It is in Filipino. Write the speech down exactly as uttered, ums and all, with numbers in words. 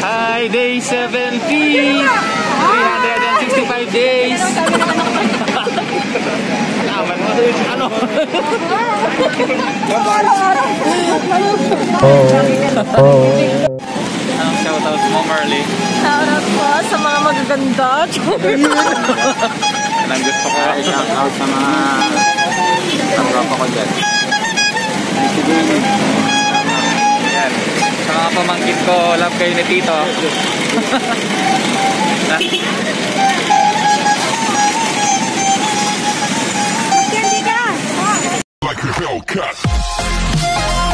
Hi, day seventy! three hundred sixty-five days! Aman mo, ano? Anong shoutout mo, Marley? Shoutout po sa mga magaganda. Anong gusto ko? Shoutout sa mga katropa ko dyan. Yan. Sa mga pamangkin ko, love kayo ni Tito. Like a Hellcat.